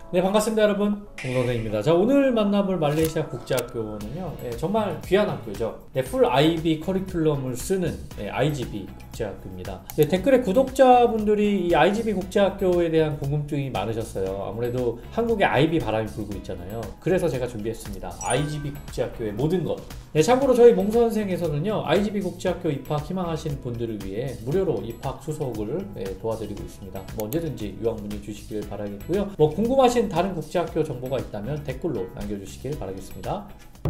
네, 반갑습니다 여러분, 공선생입니다. 자, 오늘 만나볼 말레이시아 국제학교는요, 정말 귀한 학교죠. 풀 IB 커리큘럼을 쓰는 IGB 국제학교입니다. 댓글에 구독자분들이 이 IGB 국제학교에 대한 궁금증이 많으셨어요. 아무래도 한국에 IB 바람이 불고 있잖아요. 그래서 제가 준비했습니다. IGB 국제학교의 모든 것. 참고로 저희 몽선생에서는요, IGB 국제학교 입학 희망하시는 분들을 위해 무료로 입학 수속을 도와드리고 있습니다. 언제든지 유학 문의 주시길 바라겠고요. 궁금하신 다른 국제학교 정보가 있다면 댓글로 남겨주시길 바라겠습니다.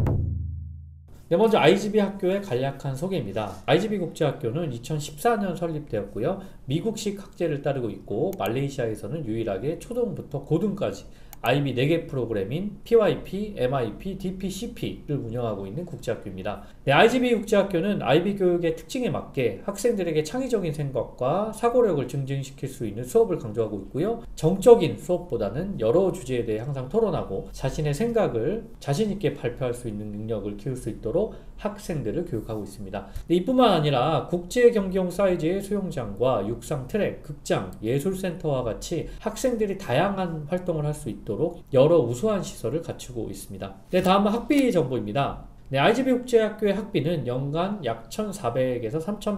네, 먼저 IGB 학교의 간략한 소개입니다. IGB 국제학교는 2014년 설립되었고요. 미국식 학제를 따르고 있고 말레이시아에서는 유일하게 초등부터 고등까지 IB 4개 프로그램인 PYP, MIP, DPCP를 운영하고 있는 국제학교입니다. IGB 국제학교는 IB 교육의 특징에 맞게 학생들에게 창의적인 생각과 사고력을 증진시킬 수 있는 수업을 강조하고 있고요. 정적인 수업보다는 여러 주제에 대해 항상 토론하고 자신의 생각을 자신있게 발표할 수 있는 능력을 키울 수 있도록 학생들을 교육하고 있습니다. 이뿐만 아니라 국제 경기용 사이즈의 수영장과 육상 트랙, 극장, 예술센터와 같이 학생들이 다양한 활동을 할 수 있도록 여러 우수한 시설을 갖추고 있습니다. 다음은 학비 정보입니다. IGB 국제학교의 학비는 연간 약 1,400에서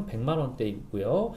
3,100만원대이고요.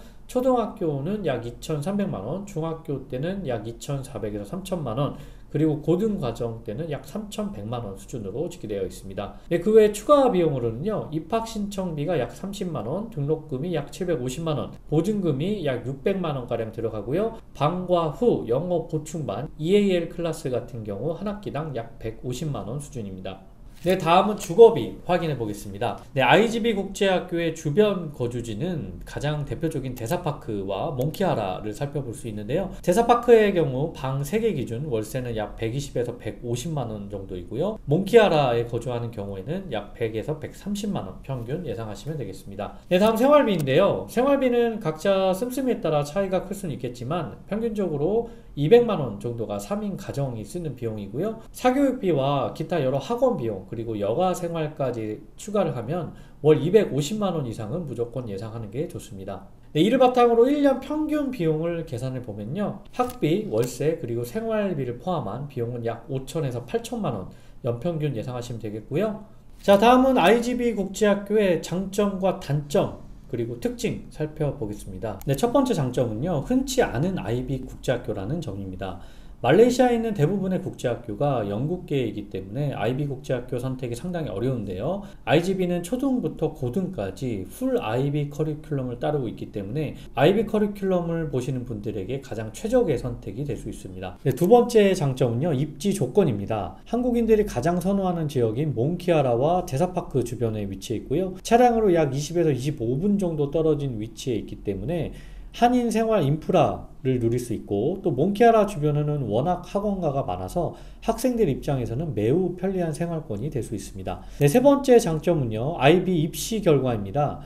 초등학교는 약 2,300만원, 중학교 때는 약 2,400에서 3,000만원, 그리고 고등과정 때는 약 3,100만원 수준으로 집계되어 있습니다. 그 외 추가 비용으로는요, 입학 신청비가 약 30만원, 등록금이 약 750만원, 보증금이 약 600만원가량 들어가고요. 방과 후 영어 보충반, EAL 클래스 같은 경우 한 학기당 약 150만원 수준입니다. 다음은 주거비 확인해 보겠습니다. IGB 국제학교의 주변 거주지는 가장 대표적인 대사파크와 몽키하라를 살펴볼 수 있는데요. 대사파크의 경우 방 3개 기준 월세는 약 120에서 150만원 정도이고요. 몽키하라에 거주하는 경우에는 약 100에서 130만원 평균 예상하시면 되겠습니다. 다음 생활비인데요. 생활비는 각자 씀씀이에 따라 차이가 클 수는 있겠지만 평균적으로 200만원 정도가 3인 가정이 쓰는 비용이고요. 사교육비와 기타 여러 학원 비용 그리고 여가 생활까지 추가를 하면 월 250만원 이상은 무조건 예상하는 게 좋습니다. 이를 바탕으로 1년 평균 비용을 계산해 보면요, 학비, 월세 그리고 생활비를 포함한 비용은 약 5천에서 8천만원 연평균 예상하시면 되겠고요. 자, 다음은 IGB 국제학교의 장점과 단점 그리고 특징 살펴보겠습니다. 첫 번째 장점은요, 흔치 않은 IB 국제학교라는 점입니다. 말레이시아에 있는 대부분의 국제학교가 영국계이기 때문에 IB 국제학교 선택이 상당히 어려운데요. IGB는 초등부터 고등까지 풀 IB 커리큘럼을 따르고 있기 때문에 IB 커리큘럼을 보시는 분들에게 가장 최적의 선택이 될 수 있습니다. 두 번째 장점은요, 입지 조건입니다. 한국인들이 가장 선호하는 지역인 몽키하라와 대사파크 주변에 위치해 있고요. 차량으로 약 20에서 25분 정도 떨어진 위치에 있기 때문에 한인 생활 인프라를 누릴 수 있고, 또 몽키하라 주변에는 워낙 학원가가 많아서 학생들 입장에서는 매우 편리한 생활권이 될 수 있습니다. 세 번째 장점은요, IB 입시 결과입니다.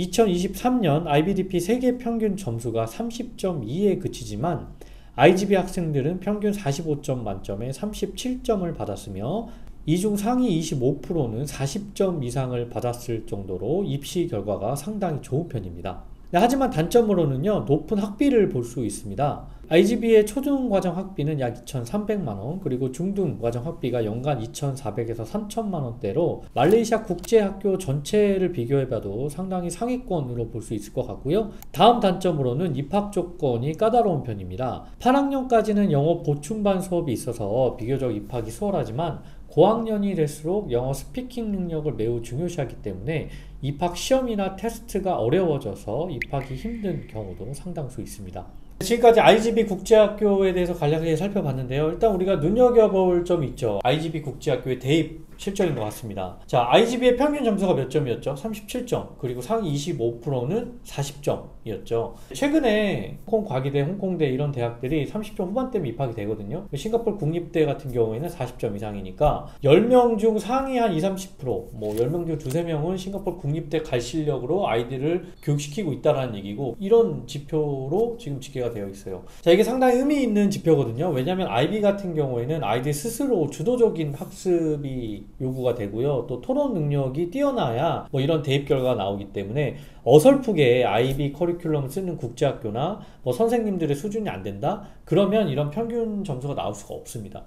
2023년 IBDP 세계 평균 점수가 30.2에 그치지만 IGB 학생들은 평균 45점 만점에 37점을 받았으며 이 중 상위 25%는 40점 이상을 받았을 정도로 입시 결과가 상당히 좋은 편입니다. 하지만 단점으로는요, 높은 학비를 볼 수 있습니다. IGB의 초등과정 학비는 약 2,300만원, 그리고 중등과정 학비가 연간 2,400에서 3,000만원대로 말레이시아 국제학교 전체를 비교해봐도 상당히 상위권으로 볼 수 있을 것 같고요. 다음 단점으로는 입학 조건이 까다로운 편입니다. 8학년까지는 영어 보충반 수업이 있어서 비교적 입학이 수월하지만 고학년이 될수록 영어 스피킹 능력을 매우 중요시하기 때문에 입학 시험이나 테스트가 어려워져서 입학이 힘든 경우도 상당수 있습니다. 지금까지 IGB 국제학교에 대해서 간략하게 살펴봤는데요. 일단 우리가 눈여겨볼 점이 있죠. IGB 국제학교의 대입 실적인 것 같습니다. 자, IGB의 평균 점수가 몇 점이었죠? 37점. 그리고 상위 25%는 40점이었죠. 최근에 홍콩 과기대, 홍콩대 이런 대학들이 30점 후반대면 입학이 되거든요. 싱가포르 국립대 같은 경우에는 40점 이상이니까 10명 중 상위 한 20, 30%, 10명 중 두세 명은 싱가포르 국립대 갈 실력으로 아이들을 교육시키고 있다는 얘기고, 이런 지표로 지금 집계가 되어 있어요. 자, 이게 상당히 의미 있는 지표거든요. 왜냐하면 IB 같은 경우에는 아이들 스스로 주도적인 학습이 요구가 되고요. 또 토론 능력이 뛰어나야 뭐 이런 대입 결과가 나오기 때문에 어설프게 IB 커리큘럼을 쓰는 국제학교나 뭐 선생님들의 수준이 안 된다? 그러면 이런 평균 점수가 나올 수가 없습니다.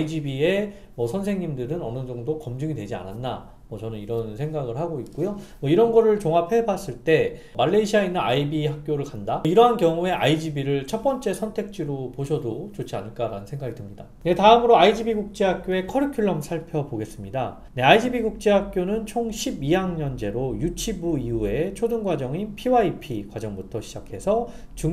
IGB의 뭐 선생님들은 어느 정도 검증이 되지 않았나? 뭐 저는 이런 생각을 하고 있고요. 뭐 이런 거를 종합해 봤을 때 말레이시아에 있는 IB 학교를 간다? 이러한 경우에 IGB를 첫 번째 선택지로 보셔도 좋지 않을까라는 생각이 듭니다. 네, 다음으로 IGB 국제학교의 커리큘럼 살펴보겠습니다. 네, IGB 국제학교는 총 12학년제로 유치부 이후에 초등과정인 PYP 과정부터 시작해서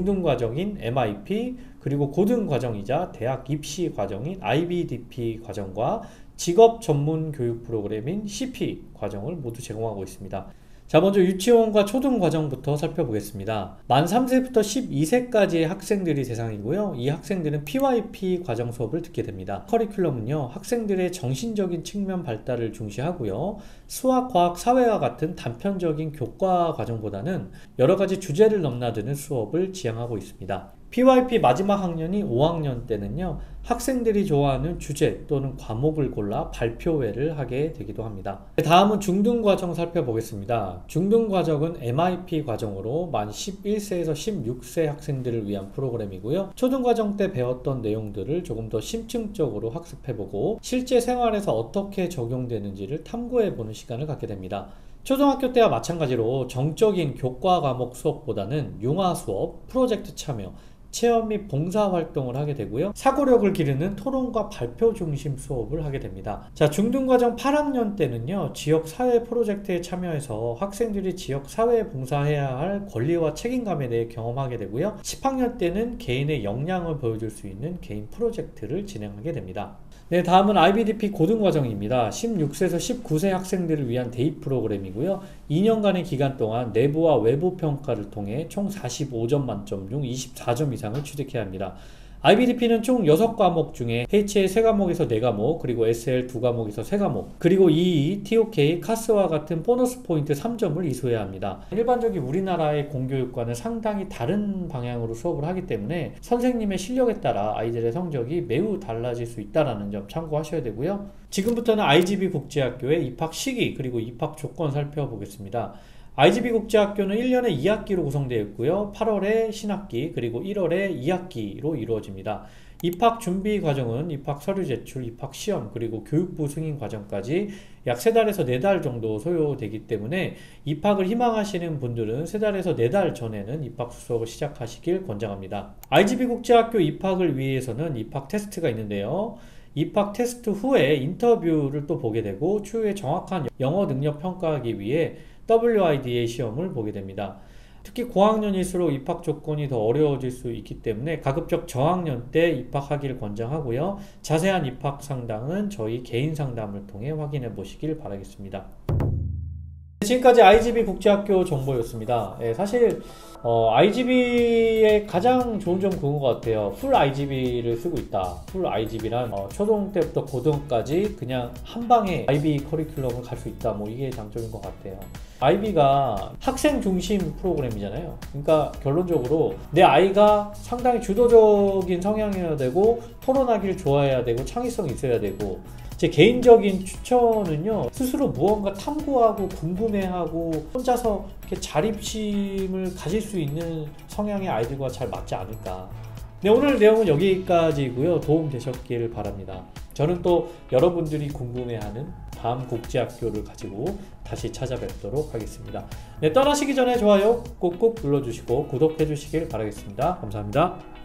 중등과정인 MIP 그리고 고등과정이자 대학 입시 과정인 IBDP 과정과 직업 전문 교육 프로그램인 CP 과정을 모두 제공하고 있습니다. 자, 먼저 유치원과 초등과정부터 살펴보겠습니다. 만 3세부터 12세까지의 학생들이 대상이고요. 이 학생들은 PYP 과정 수업을 듣게 됩니다. 커리큘럼은요, 학생들의 정신적인 측면 발달을 중시하고요. 수학, 과학, 사회와 같은 단편적인 교과 과정보다는 여러 가지 주제를 넘나드는 수업을 지향하고 있습니다. PYP 마지막 학년이 5학년 때는요, 학생들이 좋아하는 주제 또는 과목을 골라 발표회를 하게 되기도 합니다. 다음은 중등과정 살펴보겠습니다. 중등과정은 MIP 과정으로 만 11세에서 16세 학생들을 위한 프로그램이고요. 초등과정 때 배웠던 내용들을 조금 더 심층적으로 학습해보고 실제 생활에서 어떻게 적용되는지를 탐구해보는 시간을 갖게 됩니다. 초등학교 때와 마찬가지로 정적인 교과 과목 수업보다는 융화 수업, 프로젝트 참여, 체험 및 봉사활동을 하게 되고요. 사고력을 기르는 토론과 발표 중심 수업을 하게 됩니다. 자, 중등과정 8학년 때는요, 지역사회 프로젝트에 참여해서 학생들이 지역사회에 봉사해야 할 권리와 책임감에 대해 경험하게 되고요. 10학년 때는 개인의 역량을 보여줄 수 있는 개인 프로젝트를 진행하게 됩니다. 네, 다음은 IBDP 고등과정입니다. 16세에서 19세 학생들을 위한 대입 프로그램이고요. 2년간의 기간 동안 내부와 외부 평가를 통해 총 45점 만점 중 24점 이상을 취득해야 합니다. IBDP는 총 6과목 중에 HA 3과목에서 4과목, 그리고 SL 2과목에서 3과목, 그리고 EE, TOK, 카스와 같은 보너스 포인트 3점을 이수해야 합니다. 일반적인 우리나라의 공교육과는 상당히 다른 방향으로 수업을 하기 때문에 선생님의 실력에 따라 아이들의 성적이 매우 달라질 수 있다는 점 참고하셔야 되고요. 지금부터는 IGB 국제학교의 입학 시기 그리고 입학 조건 살펴보겠습니다. IGB 국제학교는 1년에 2학기로 구성되어 있고요. 8월에 신학기 그리고 1월에 2학기로 이루어집니다. 입학 준비 과정은 입학 서류 제출, 입학 시험 그리고 교육부 승인 과정까지 약 3달에서 4달 정도 소요되기 때문에 입학을 희망하시는 분들은 3달에서 4달 전에는 입학 수업을 시작하시길 권장합니다. IGB 국제학교 입학을 위해서는 입학 테스트가 있는데요. 입학 테스트 후에 인터뷰를 또 보게 되고 추후에 정확한 영어 능력 평가하기 위해 WIDA 시험을 보게 됩니다. 특히 고학년일수록 입학 조건이 더 어려워질 수 있기 때문에 가급적 저학년 때 입학하기를 권장하고요. 자세한 입학 상담은 저희 개인 상담을 통해 확인해 보시길 바라겠습니다. 지금까지 IGB 국제학교 정보였습니다. 사실 IGB의 가장 좋은 점 그건 것 같아요. 풀 IGB를 쓰고 있다. 풀 IGB란 초등 때부터 고등까지 그냥 한 방에 IB 커리큘럼을 갈 수 있다. 뭐 이게 장점인 것 같아요. IB가 학생 중심 프로그램이잖아요. 그러니까 결론적으로 내 아이가 상당히 주도적인 성향이어야 되고 토론하기를 좋아해야 되고 창의성이 있어야 되고, 제 개인적인 추천은요, 스스로 무언가 탐구하고 궁금해하고 혼자서 이렇게 자립심을 가질 수 있는 성향의 아이들과 잘 맞지 않을까. 네, 오늘 내용은 여기까지고요. 도움 되셨길 바랍니다. 저는 또 여러분들이 궁금해하는 다음 국제학교를 가지고 다시 찾아뵙도록 하겠습니다. 네, 떠나시기 전에 좋아요 꼭꼭 눌러주시고 구독해 주시길 바라겠습니다. 감사합니다.